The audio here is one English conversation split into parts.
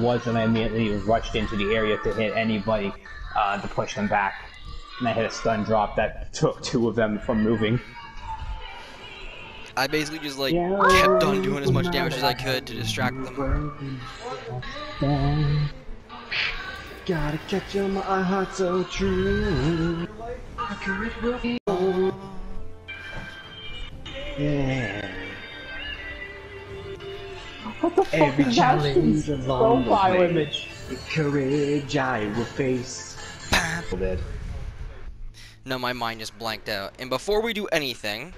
was, and I immediately rushed into the area to hit anybody to push them back. And I hit a stun drop that took 2 of them from moving. I basically just like kept on doing as much damage as I could to distract them. Gotta catch 'em, my heart so true. Yeah. What the fuck Every is challenge that along the profile way. image? With courage I will face. No, my mind just blanked out. And before we do anything,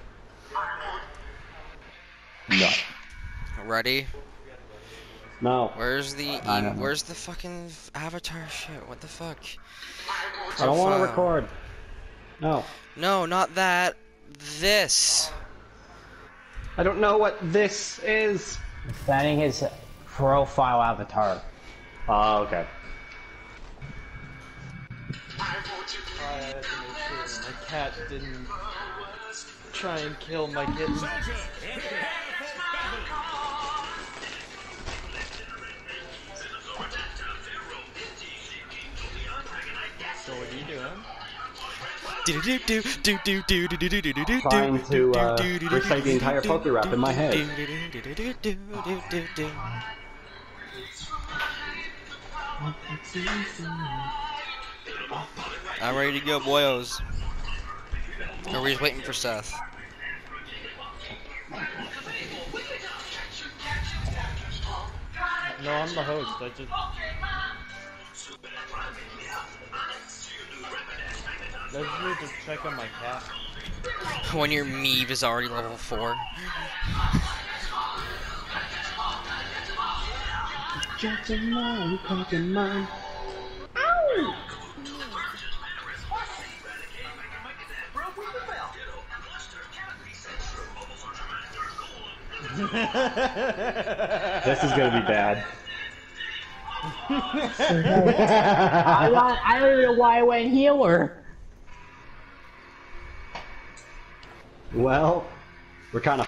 No. ready? No. Where's the fucking avatar shit? What the fuck? I don't want to record. No. No, not that. This. I don't know what this is. Planning his profile avatar. Oh, okay. I had to make sure my cat didn't try and kill my kitten. So what are you doing? Trying to recite the entire poker rap in my head. I'm ready to go, boyos. Are we just waiting for Seth? No, I'm the host. I just... Let's just check on my cat. When your Meave is already level 4. Jackson, mine, fucking mine. This is gonna be bad. I don't even know why I went healer. Well, we're kind of.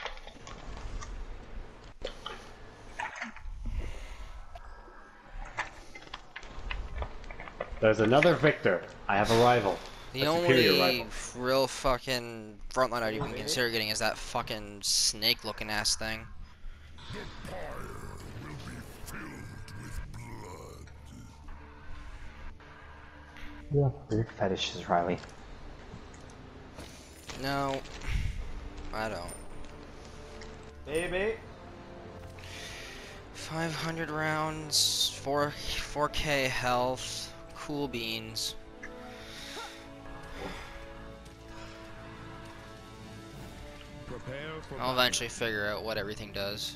There's another Victor. I have a rival. The only real fucking frontline item you can consider getting is that fucking snake-looking ass thing. Yeah. Weird fetishes, Riley. No, I don't. Baby. 500 rounds, 4K health, cool beans. I'll eventually figure out what everything does.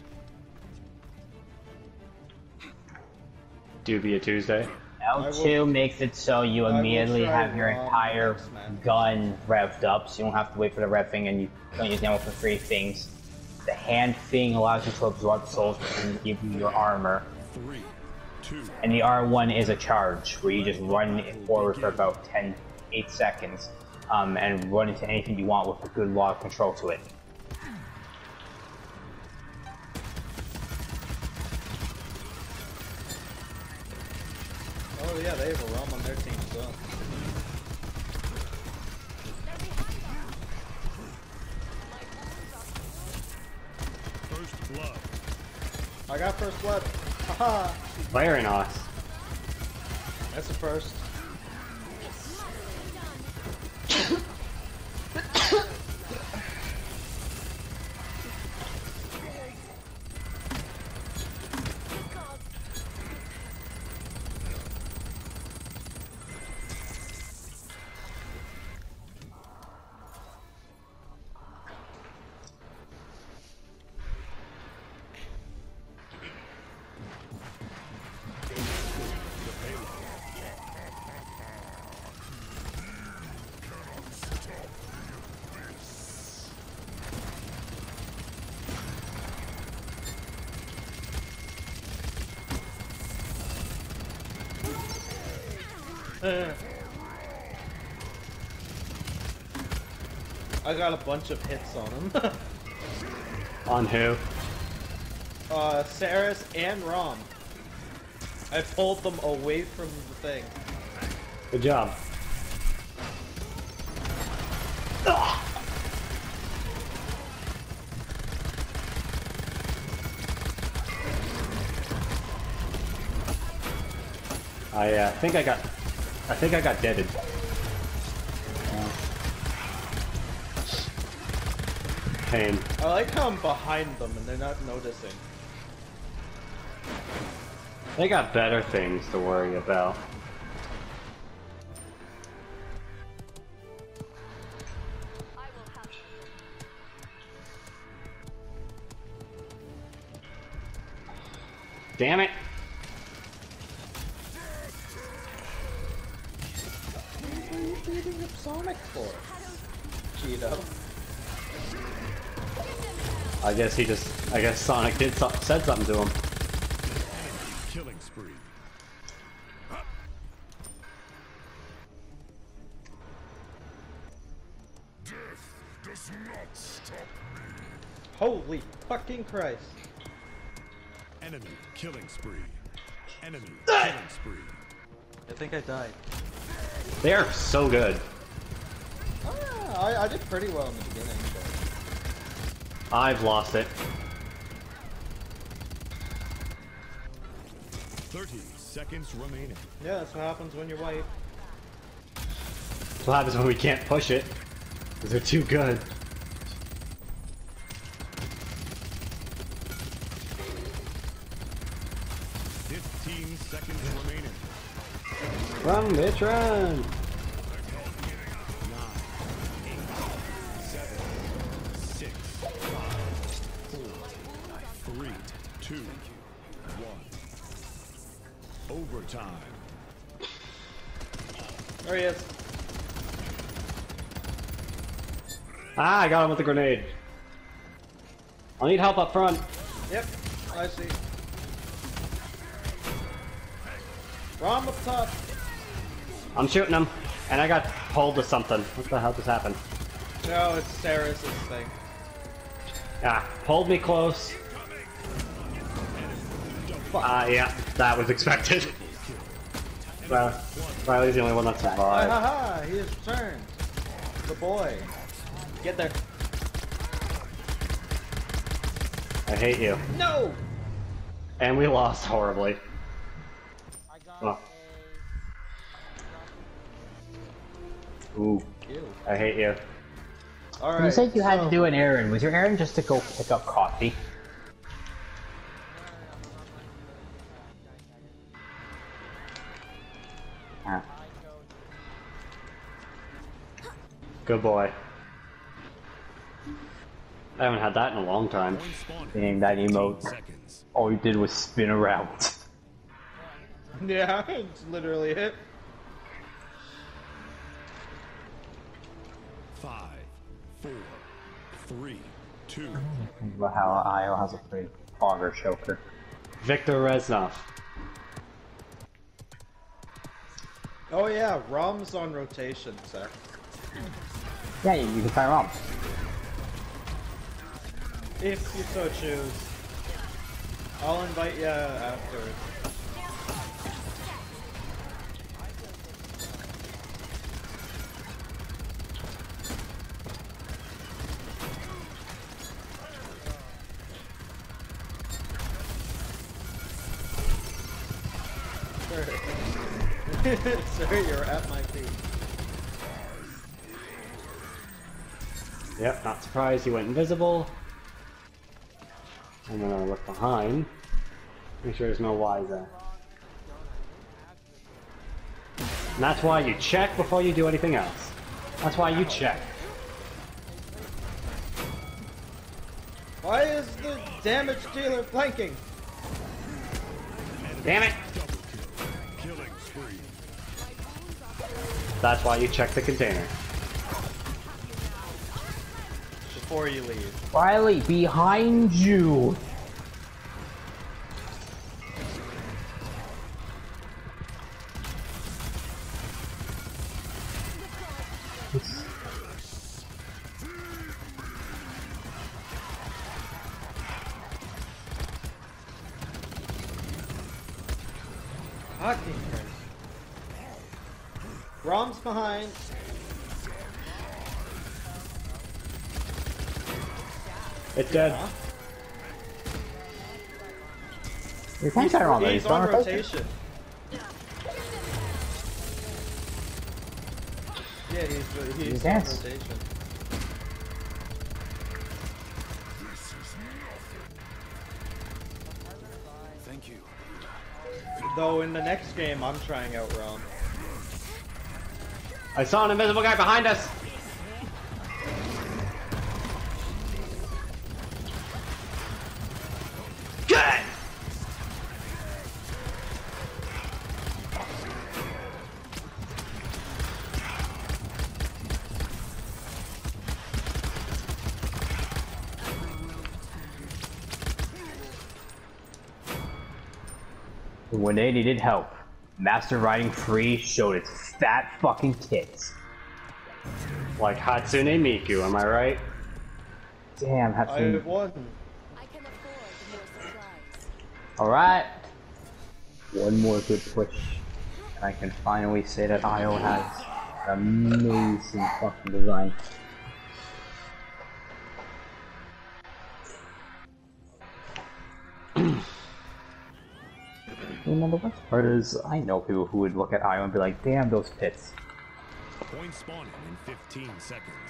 Do be a Tuesday. L2 makes it so you immediately have your entire gun revved up, so you don't have to wait for the rev thing, and you don't use ammo for 3 things. The hand thing allows you to absorb souls and give you your armor. And the R1 is a charge, where you just run forward for about 8 seconds, and run into anything you want with a good lot of control to it. Oh yeah, they have a realm on their team as well. First blood. I got first blood. Haha. Very nice. That's the first. I got a bunch of hits on him. On who? Saris and Rom. I pulled them away from the thing. Good job. I think I got deaded. Pain. I like how I'm behind them and they're not noticing. They got better things to worry about. Damn it! What are you beating up Sonic for? Cheeto. I guess Sonic said something to him. Killing spree. Death does not stop me. Holy fucking Christ. Enemy killing spree. Enemy killing spree. I think I died. They are so good. I did pretty well in the beginning, but... I've lost it. 30 seconds remaining. Yeah, that's what happens when you're white. That's what happens when we can't push it. Because they're too good. Seconds remaining. Run, bitch, run! 9, 8, 7, 6, 5, 4, 3, 2, 1. Overtime. There he is. Ah, I got him with the grenade. I'll need help up front. Yep, I see. Rom up top. I'm shooting him, and I got pulled to something. What the hell just happened? No, it's Sarah's thing. Ah, pulled me close. Yeah, that was expected. Well, Riley's the only one that Ha survived. ha ha! He has returned. The boy. Get there. I hate you. No! And we lost horribly. Oh. Ooh, Ew. I hate you. Alright. You said you had to do an errand. Was your errand just to go pick up coffee? Ah. Good boy. I haven't had that in a long time. Seeing that emote, all you did was spin around. Yeah, it's literally it. 5, 4, 3, 2. About how IO has a pretty auger choker. Victor Reznov. Oh yeah, Rom's on rotation, sir. Yeah, you can try ROM. If you so choose. I'll invite you afterwards. Sir, you're at my feet. Yep, not surprised he went invisible. I'm gonna look behind. Make sure there's no Ys there. And that's why you check before you do anything else. That's why you check. Why is the damage dealer flanking? Damn it! Killing spree. That's why you check the container. Before you leave. Riley, behind you! Fucking Christ. Rom's behind. It's dead. Huh? You can't try wrong, He's on rotation. Yeah, he's on rotation. Thank you. Though in the next game, I'm trying out Rom. I saw an invisible guy behind us. Good. When they needed help, Master Riding Free showed its fat fucking tits. Like Hatsune Miku, am I right? Damn, I Hatsune. won. I can afford more supplies. Alright. One more good push. And I can finally say that IO has amazing fucking design. And the worst part is, I know people who would look at IO and be like, damn those pits. Point spawning in 15 seconds.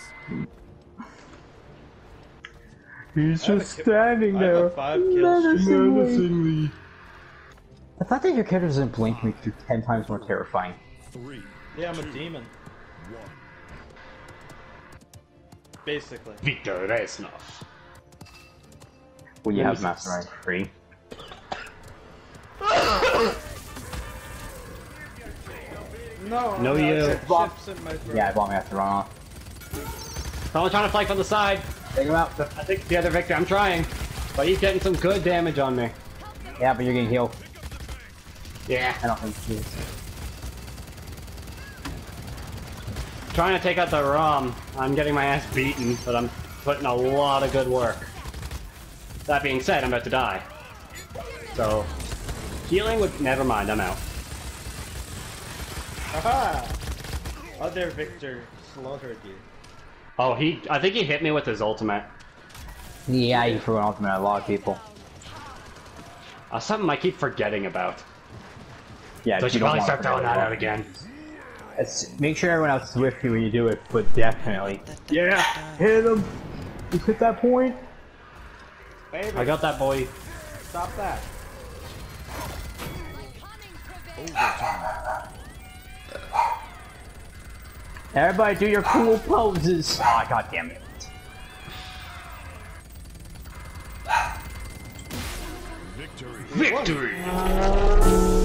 He's just standing I have there, a 5 kill streak. menacingly. The fact that your character doesn't blink makes you 10 times more terrifying. 3. Yeah, I'm a demon. 1. Basically. Victor, that's enough. When you have Master Riding Free. No, No, you. chips in my throat. Yeah, I bought me after run off. Someone trying to flank from the side. Take him out. I think the other Victor, I'm trying. But he's getting some good damage on me. Yeah, but you're getting healed. Yeah. I don't think he is. Trying to take out the ROM. I'm getting my ass beaten, but I'm putting a lot of good work. That being said, I'm about to die. So, healing would... Never mind, I'm out. Haha! Other Victor slaughtered you. Oh, I think he hit me with his ultimate. Yeah, you threw an ultimate at a lot of people. Something I keep forgetting about. Yeah, So I you should don't probably want start to throwing that out forget again. Make sure everyone else is with you when you do it, but definitely. Yeah! Hit him! You hit that point? Baby, I got that boy. stop that. Everybody do your cool poses! Oh, god damn it. Victory. Victory!